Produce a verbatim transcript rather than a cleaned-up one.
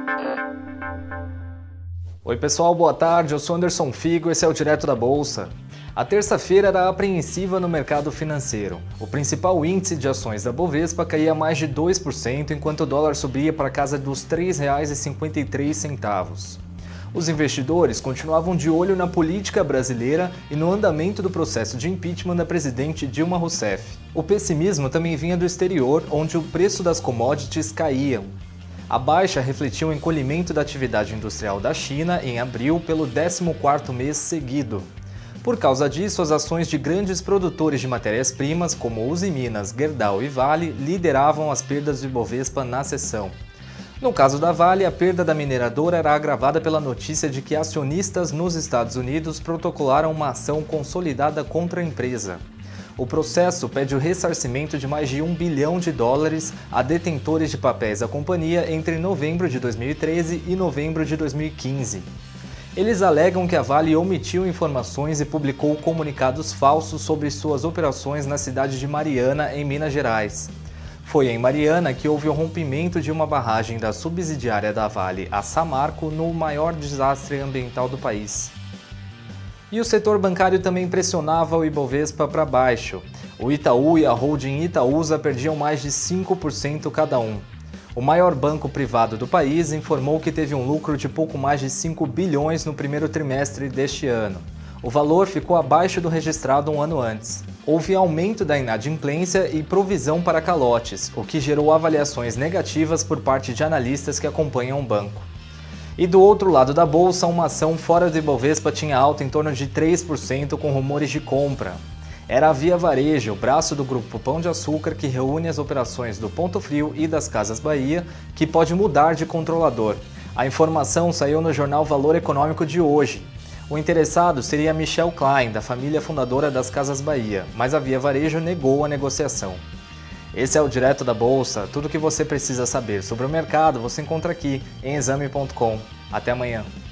Oi pessoal, boa tarde, eu sou Anderson Figo, esse é o Direto da Bolsa. A terça-feira era apreensiva no mercado financeiro. O principal índice de ações da Bovespa caía mais de dois por cento, enquanto o dólar subia para a casa dos três reais e cinquenta e três centavos. Os investidores continuavam de olho na política brasileira e no andamento do processo de impeachment da presidente Dilma Rousseff. O pessimismo também vinha do exterior, onde o preço das commodities caíam. A baixa refletiu o encolhimento da atividade industrial da China em abril pelo décimo quarto mês seguido. Por causa disso, as ações de grandes produtores de matérias-primas, como Usiminas, Gerdau e Vale, lideravam as perdas do Ibovespa na sessão. No caso da Vale, a perda da mineradora era agravada pela notícia de que acionistas nos Estados Unidos protocolaram uma ação consolidada contra a empresa. O processo pede o ressarcimento de mais de um bilhão de dólares a detentores de papéis da companhia entre novembro de dois mil e treze e novembro de dois mil e quinze. Eles alegam que a Vale omitiu informações e publicou comunicados falsos sobre suas operações na cidade de Mariana, em Minas Gerais. Foi em Mariana que houve o rompimento de uma barragem da subsidiária da Vale, a Samarco, no maior desastre ambiental do país. E o setor bancário também pressionava o Ibovespa para baixo. O Itaú e a holding Itaúsa perdiam mais de cinco por cento cada um. O maior banco privado do país informou que teve um lucro de pouco mais de cinco bilhões no primeiro trimestre deste ano. O valor ficou abaixo do registrado um ano antes. Houve aumento da inadimplência e provisão para calotes, o que gerou avaliações negativas por parte de analistas que acompanham o banco. E do outro lado da bolsa, uma ação fora do Ibovespa tinha alta em torno de três por cento com rumores de compra. Era a Via Varejo, o braço do grupo Pão de Açúcar que reúne as operações do Ponto Frio e das Casas Bahia, que pode mudar de controlador. A informação saiu no jornal Valor Econômico de hoje. O interessado seria Michel Klein, da família fundadora das Casas Bahia, mas a Via Varejo negou a negociação. Esse é o Direto da Bolsa. Tudo o que você precisa saber sobre o mercado você encontra aqui em exame ponto com. Até amanhã.